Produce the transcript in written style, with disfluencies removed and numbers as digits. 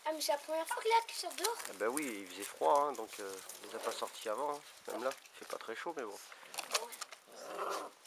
Ah, mais c'est la première fois que là qui sort dehors. Ah bah oui, il faisait froid, hein, donc on les a pas sortis avant. Hein. Même là, il fait pas très chaud, mais bon.